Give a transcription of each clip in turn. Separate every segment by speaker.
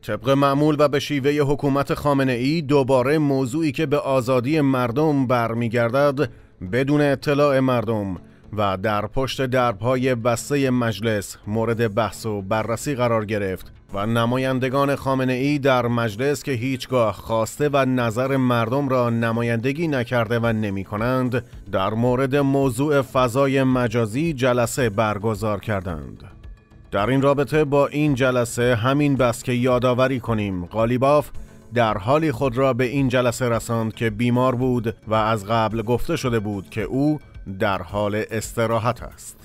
Speaker 1: طبق معمول و به شیوه حکومت خامنه‌ای دوباره موضوعی که به آزادی مردم برمیگردد بدون اطلاع مردم و در پشت درب‌های بسته مجلس مورد بحث و بررسی قرار گرفت و نمایندگان خامنه‌ای در مجلس که هیچگاه خواسته و نظر مردم را نمایندگی نکرده و نمی‌کنند در مورد موضوع فضای مجازی جلسه برگزار کردند. در این رابطه با این جلسه همین بس که یادآوری کنیم قالیباف در حالی خود را به این جلسه رساند که بیمار بود و از قبل گفته شده بود که او در حال استراحت است.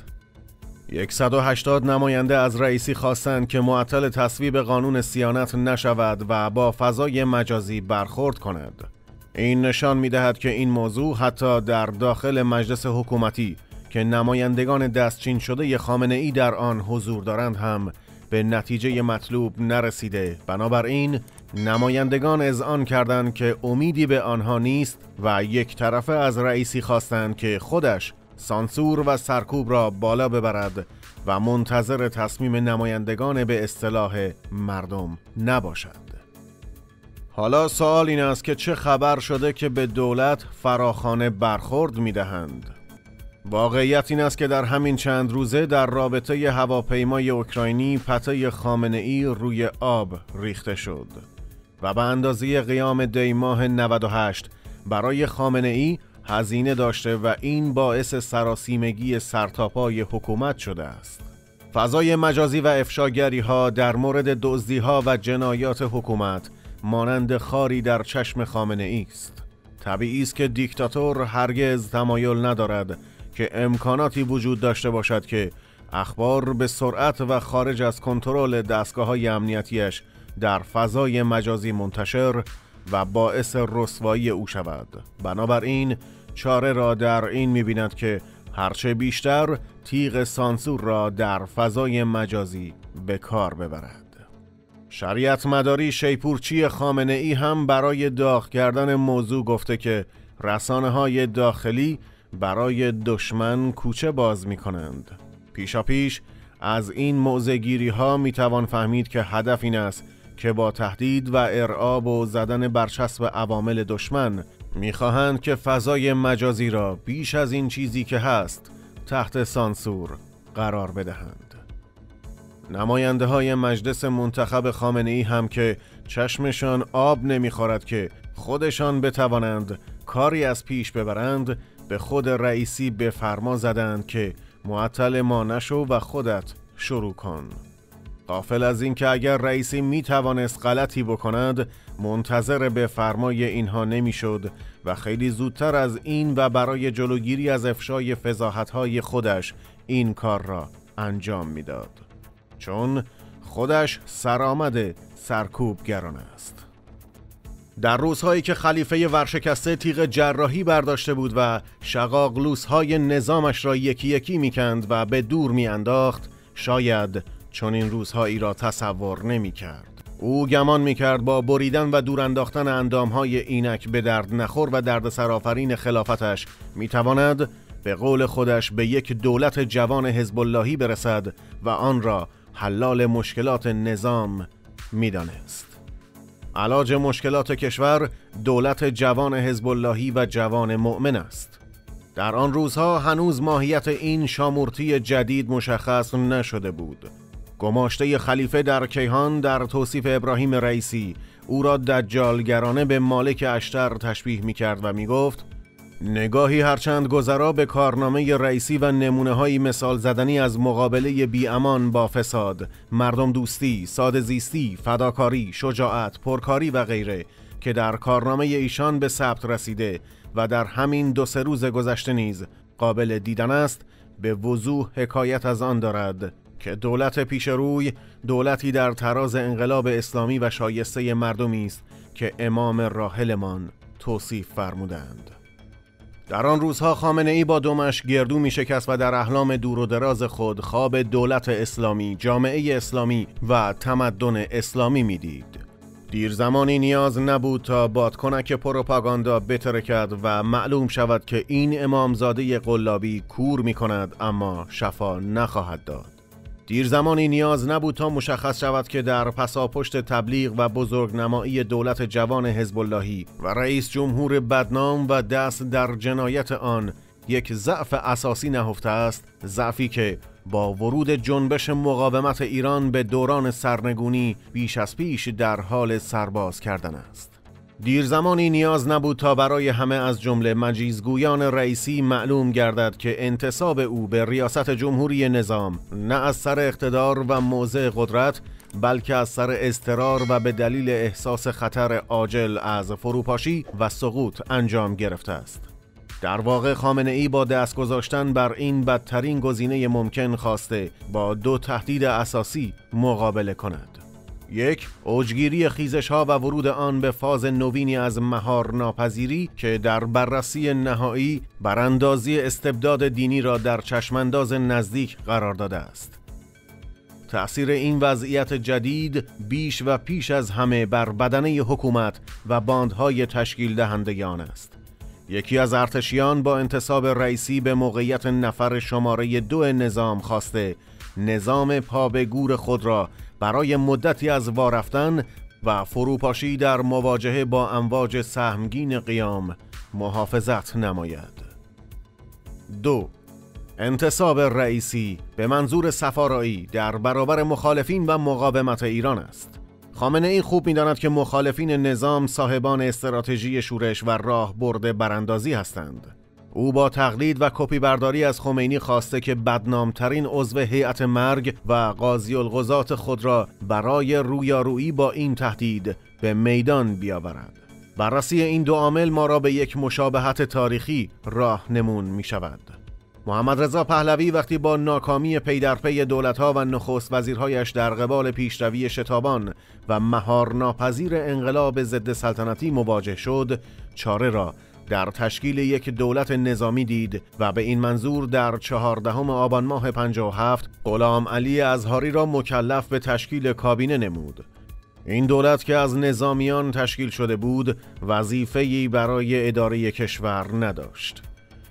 Speaker 1: 180 نماینده از رئیسی خواستند که معطل تصویب قانون صیانت نشود و با فضای مجازی برخورد کند. این نشان می‌دهد که این موضوع حتی در داخل مجلس حکومتی که نمایندگان دستچین شده خامنه‌ای در آن حضور دارند هم به نتیجه مطلوب نرسیده. بنابراین نمایندگان اذعان کردند که امیدی به آنها نیست و یک طرفه از رئیسی خواستند که خودش سانسور و سرکوب را بالا ببرد و منتظر تصمیم نمایندگان به اصطلاح مردم نباشد. حالا سوال این است که چه خبر شده که به دولت فراخوان برخورد می‌دهند؟ واقعیت این است که در همین چند روزه در رابطه هواپیمای اوکراینی پته خامنه‌ای روی آب ریخته شد و به اندازه قیام دی ماه 98 برای خامنه‌ای هزینه داشته و این باعث سراسیمگی سرتاپای حکومت شده است. فضای مجازی و افشاگری ها در مورد دزدی ها و جنایات حکومت مانند خاری در چشم خامنه‌ای است. طبیعی است که دیکتاتور هرگز تمایل ندارد که امکاناتی وجود داشته باشد که اخبار به سرعت و خارج از کنترل دستگاه‌های امنیتیش در فضای مجازی منتشر و باعث رسوایی او شود. بنابراین چاره را در این می‌بیند که هرچه بیشتر تیغ سانسور را در فضای مجازی به کار ببرد. شریعت مداری شیپورچی خامنه‌ای هم برای داغ کردن موضوع گفته که رسانه‌های داخلی برای دشمن کوچه باز می‌کنند. پیشاپیش از این موضع‌گیری‌ها می‌توان فهمید که هدف این است که با تهدید و ارعاب و زدن برچسب عوامل دشمن می‌خواهند که فضای مجازی را بیش از این چیزی که هست تحت سانسور قرار بدهند. نماینده‌های مجلس منتخب خامنه‌ای هم که چشمشان آب نمی‌خورد که خودشان بتوانند کاری از پیش ببرند به خود رئیسی به فرما زدند که معطل ما نشو و خودت شروع کن. غافل از این که اگر رئیسی می توانست غلطی بکند منتظر به فرمای اینها نمی شد و خیلی زودتر از این و برای جلوگیری از افشای فضاحت‌های خودش این کار را انجام می داد. چون خودش سرآمد سرکوبگران است. در روزهایی که خلیفه ورشکسته تیغ جراحی برداشته بود و شقاقلوس‌های نظامش را یکی یکی می‌کند و به دور می‌انداخت، شاید چون این روزهایی را تصور نمی‌کرد. او گمان می‌کرد با بریدن و دور انداختن اندام‌های اینک به درد نخور و دردسرآفرین خلافتش می‌تواند به قول خودش به یک دولت جوان حزب اللهی برسد و آن را حلال مشکلات نظام می‌دانست. علاج مشکلات کشور دولت جوان حزب اللهی و جوان مؤمن است. در آن روزها هنوز ماهیت این شامورتی جدید مشخص نشده بود. گماشته خلیفه در کیهان در توصیف ابراهیم رئیسی او را دجالگرانه به مالک اشتر تشبیه می کرد و می گفت نگاهی هرچند گذرا به کارنامه رئیسی و نمونه‌های مثال زدنی از مقابله بی‌امان با فساد، مردم دوستی، ساده زیستی، فداکاری، شجاعت، پرکاری و غیره که در کارنامه ایشان به ثبت رسیده و در همین 2-3 روز گذشته نیز قابل دیدن است، به وضوح حکایت از آن دارد که دولت پیشروی دولتی در تراز انقلاب اسلامی و شایسته مردمی است که امام راحلمان توصیف فرمودند. در آن روزها خامنه‌ای با دمش گردو می شکست و در احلام دور و دراز خود خواب دولت اسلامی، جامعه اسلامی و تمدن اسلامی می دید. دیر زمانی نیاز نبود تا بادکنک پروپاگاندا بترکد و معلوم شود که این امامزاده قلابی کور می کند اما شفا نخواهد داد. دیر زمانی نیاز نبود تا مشخص شود که در پساپشت تبلیغ و بزرگنمایی دولت جوان حزب اللهی و رئیس جمهور بدنام و دست در جنایت آن یک ضعف اساسی نهفته است، ضعفی که با ورود جنبش مقاومت ایران به دوران سرنگونی بیش از پیش در حال سرباز کردن است. دیر زمانی نیاز نبود تا برای همه از جمله مجیزگویان رئیسی معلوم گردد که انتصاب او به ریاست جمهوری نظام نه از سر اقتدار و موضع قدرت، بلکه از سر اضطرار و به دلیل احساس خطر عاجل از فروپاشی و سقوط انجام گرفته است. در واقع خامنه‌ای با دست گذاشتن بر این بدترین گزینه ممکن خواسته با دو تهدید اساسی مقابله کند. یک، اوجگیری خیزش‌ها و ورود آن به فاز نوینی از مهار ناپذیری که در بررسی نهایی براندازی استبداد دینی را در چشمانداز نزدیک قرار داده است. تأثیر این وضعیت جدید بیش و پیش از همه بر بدنه حکومت و باندهای تشکیل دهنده آن است. یکی از ارتشیان با انتصاب رئیسی به موقعیت نفر شماره 2 نظام خواسته نظام پا به گور خود را برای مدتی از وارفتن و فروپاشی در مواجهه با امواج سهمگین قیام محافظت نماید. 2. انتصاب رئیسی به منظور صفارایی در برابر مخالفین و مقاومت ایران است. خامنه‌ای خوب می‌داند که مخالفین نظام صاحبان استراتژی شورش و راه برد براندازی هستند. او با تقلید و کپی برداری از خمینی خواسته که بدنامترین عضو هیئت مرگ و قاضی القضات خود را برای رویارویی با این تهدید به میدان بیاورد. بررسی این دو عامل ما را به یک مشابهت تاریخی راهنمون می‌شود. محمد رضا پهلوی وقتی با ناکامی پی در پی دولت‌ها و نخست وزیرهایش در قبال پیشروی شتابان و مهار ناپذیر انقلاب ضد سلطنتی مواجه شد، چاره را در تشکیل یک دولت نظامی دید و به این منظور در 14 آبان ماه 57 غلام علی ازهاری را مکلف به تشکیل کابینه نمود. این دولت که از نظامیان تشکیل شده بود، وظیفه‌ای برای اداره کشور نداشت.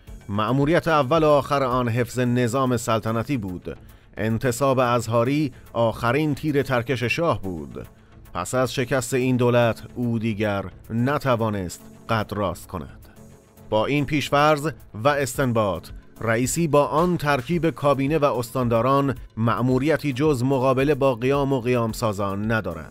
Speaker 1: مأموریت اول و آخر آن حفظ نظام سلطنتی بود. انتصاب ازهاری آخرین تیر ترکش شاه بود. پس از شکست این دولت او دیگر نتوانست قد راست کند. با این پیشفرض و استنباط، رئیسی با آن ترکیب کابینه و استانداران مأموریتی جز مقابله با قیام و قیامسازان ندارد.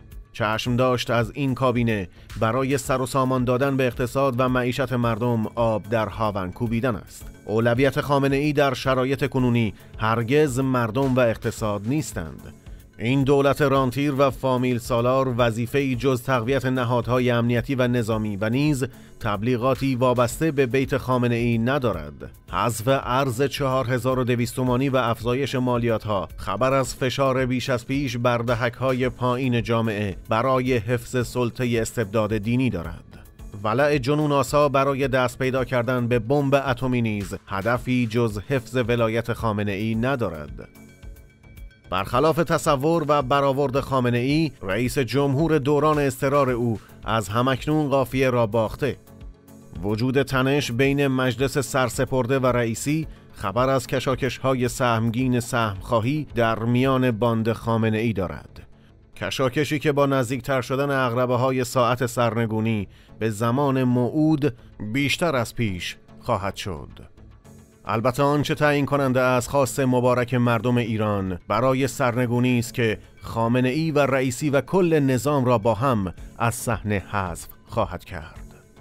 Speaker 1: چشم داشت از این کابینه برای سر و سامان دادن به اقتصاد و معیشت مردم آب در هاون کوبیدن است. اولویت خامنه‌ای در شرایط کنونی هرگز مردم و اقتصاد نیستند. این دولت رانتیر و فامیل سالار وظیفه‌ای جز تقویت نهادهای امنیتی و نظامی و نیز تبلیغاتی وابسته به بیت خامنه‌ای ندارد. حذف ارز 4200 تومانی و افزایش مالیات‌ها خبر از فشار بیش از پیش بر دهک‌های پایین جامعه برای حفظ سلطه استبداد دینی دارد. ولع جنون آسا برای دست پیدا کردن به بمب اتمی نیز هدفی جز حفظ ولایت خامنه‌ای ندارد. برخلاف تصور و برآورد خامنه‌ای، رئیس جمهور دوران اضطرار او از همکنون قافیه را باخته. وجود تنش بین مجلس سرسپرده و رئیسی خبر از کشاکش‌های سهمگین سهمخواهی در میان باند خامنه‌ای دارد. کشاکشی که با نزدیکتر شدن عقربه‌های ساعت سرنگونی به زمان موعود بیشتر از پیش خواهد شد. البته آنچه تعیین کننده از خواست مبارک مردم ایران برای سرنگونی است که خامنه‌ای و رئیسی و کل نظام را با هم از صحنه حذف خواهد کرد.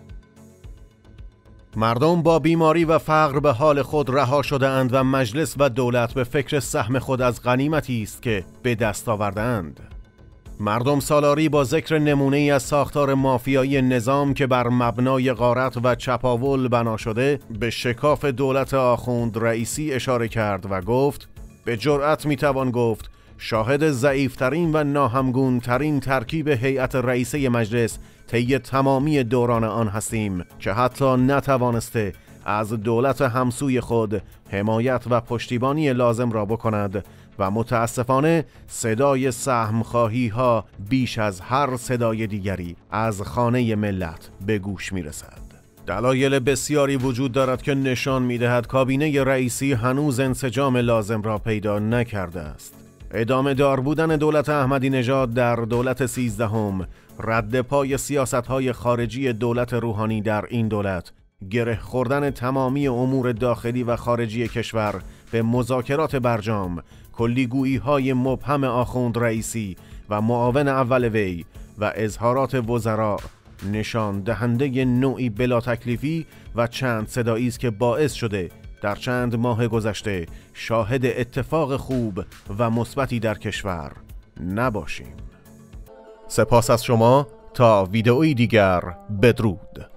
Speaker 1: مردم با بیماری و فقر به حال خود رها شده اند و مجلس و دولت به فکر سهم خود از غنیمتی است که به دست آوردند. مردم سالاری با ذکر نمونه‌ای از ساختار مافیایی نظام که بر مبنای غارت و چپاول بنا شده به شکاف دولت آخوند رئیسی اشاره کرد و گفت به جرأت میتوان گفت شاهد ضعیفترین و ناهمگونترین ترکیب هیئت رئیسه مجلس طی تمامی دوران آن هستیم که حتی نتوانسته از دولت همسوی خود حمایت و پشتیبانی لازم را بکند و متاسفانه صدای سهمخواهی ها بیش از هر صدای دیگری از خانه ملت به گوش می رسد. دلایل بسیاری وجود دارد که نشان می‌دهد کابینه رئیسی هنوز انسجام لازم را پیدا نکرده است. ادامه دار بودن دولت احمدی نژاد در دولت 13 رد پای سیاست‌های خارجی دولت روحانی در این دولت، گره خوردن تمامی امور داخلی و خارجی کشور به مذاکرات برجام، کلیگویی‌های مبهم آخوند رئیسی و معاون اول وی و اظهارات وزرا نشان دهنده نوعی بلا تکلیفی و چند صدایی است که باعث شده در چند ماه گذشته شاهد اتفاق خوب و مثبتی در کشور نباشیم. سپاس از شما. تا ویدئویی دیگر، بدرود.